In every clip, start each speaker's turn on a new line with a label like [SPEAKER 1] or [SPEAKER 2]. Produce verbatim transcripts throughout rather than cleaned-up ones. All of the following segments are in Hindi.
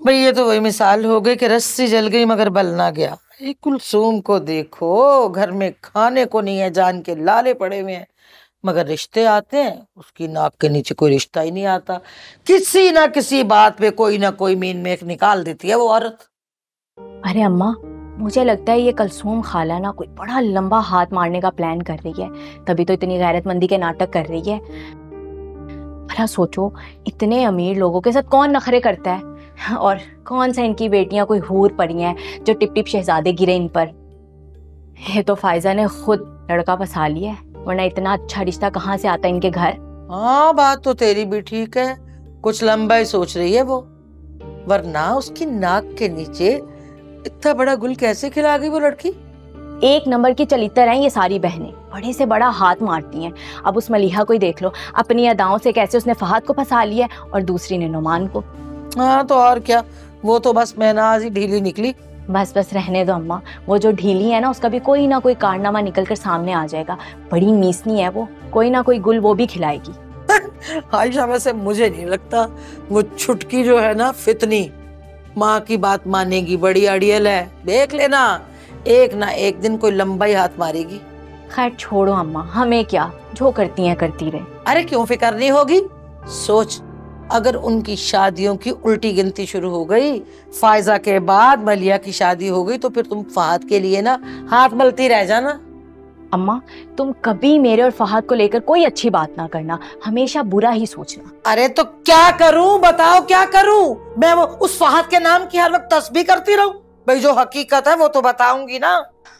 [SPEAKER 1] भाई ये तो वही मिसाल हो गई कि रस्सी जल गई मगर बल ना गया। ये कुलसूम को देखो, घर में खाने को नहीं है, जान के लाले पड़े हुए हैं, मगर रिश्ते आते हैं उसकी नाक के नीचे कोई रिश्ता ही नहीं आता। किसी ना किसी बात पे कोई ना कोई मीन में एक निकाल देती है वो औरत।
[SPEAKER 2] अरे अम्मा, मुझे लगता है ये कलसूम खाला ना कोई बड़ा लंबा हाथ मारने का प्लान कर रही है, तभी तो इतनी गैरतमंदी के नाटक कर रही है। भला सोचो, इतने अमीर लोगों के साथ कौन नखरे करता है, और कौन सा इनकी बेटियां कोई हूर पड़ी हैं जो टिप टिप शहजादे गिरे इन पर। ये तो फायजा ने खुद लड़का फंसा लिया है, वरना इतना अच्छा रिश्ता कहाँ से आता इनके घर।
[SPEAKER 1] हाँ बात तो तेरी भी ठीक है, कुछ लंबा ही सोच रही है वो, वरना उसकी नाक के नीचे इतना बड़ा गुल कैसे खिला गई वो लड़की।
[SPEAKER 2] एक नंबर की चलितर हैं ये सारी बहनें, बड़े से बड़ा हाथ मारती हैं। अब उस मलिहा को ही देख लो, अपनी अदाओं से कैसे उसने फहद को फंसा लिया और दूसरी ने नुमान को।
[SPEAKER 1] हाँ तो और क्या, वो तो बस महनाज ही ढीली निकली।
[SPEAKER 2] बस बस रहने दो अम्मा, वो जो ढीली है ना उसका भी कोई ना कोई कारनामा निकल कर सामने आ जाएगा। बड़ी मीसनी है वो, कोई ना कोई गुल वो भी खिलाएगी।
[SPEAKER 1] आयशा वैसे मुझे नहीं लगता वो छुटकी जो है ना फितनी माँ की बात मानेगी, बड़ी अड़ियल है, देख लेना एक ना एक दिन कोई लंबा ही हाथ मारेगी।
[SPEAKER 2] खैर छोड़ो अम्मा, हमें क्या, जो करती हैं करती रहे।
[SPEAKER 1] अरे क्यों फिक्र नहीं होगी, सोच अगर उनकी शादियों की उल्टी गिनती शुरू हो गई, फायजा के बाद मलिया की शादी हो गई, तो फिर तुम फहद के लिए ना हाथ मलती रह जाना।
[SPEAKER 2] अम्मा तुम कभी मेरे और फहद को लेकर कोई अच्छी बात ना करना, हमेशा बुरा ही सोचना।
[SPEAKER 1] अरे तो क्या करूं बताओ, क्या करूं मैं? वो उस फहद के नाम की हर वक्त तस्बीह करती रहूं? भाई जो हकीकत है वो तो बताऊंगी ना।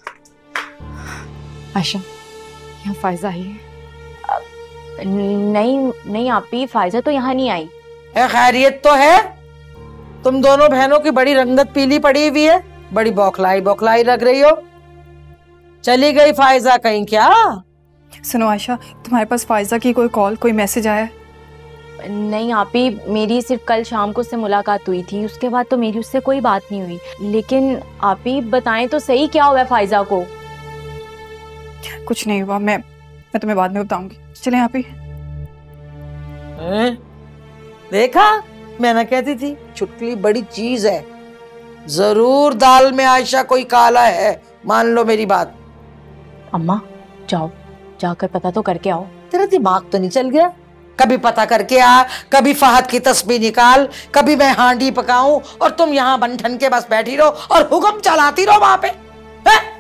[SPEAKER 3] आयशा, यहाँ फायजा ही है।
[SPEAKER 2] नहीं नहीं आपी, फायजा तो यहाँ नहीं आई
[SPEAKER 1] है। खैरियत तो है? तुम दोनों बहनों की बड़ी रंगत पीली पड़ी हुई है, बड़ी बौखलाई बौखलाई लग रही हो। चली गई फायजा कहीं क्या?
[SPEAKER 3] सुनो आयशा, तुम्हारे पास फायजा की कोई कॉल, कोई मैसेज आया?
[SPEAKER 2] नहीं आपी, मेरी सिर्फ कल शाम को उससे मुलाकात हुई थी, उसके बाद तो मेरी उससे कोई बात नहीं हुई। लेकिन आपी बताएं तो सही, क्या हुआ है फायजा को?
[SPEAKER 3] कुछ नहीं हुआ, मैं मैं तुम्हें बाद में बताऊंगी। चलें आप ही।
[SPEAKER 1] देखा, मैं ना कहती थी चुटकुली बड़ी चीज है। जरूर दाल में आयशा कोई काला है, मान लो मेरी बात।
[SPEAKER 2] अम्मा जाओ, जाकर पता तो करके आओ।
[SPEAKER 1] तेरा दिमाग तो नहीं चल गया? कभी पता करके आ, कभी फहद की तस्बीह निकाल, कभी मैं हांडी पकाऊं और तुम यहाँ बन ठन के बस बैठी रहो और हुक्म चलाती रहो वहां पे है?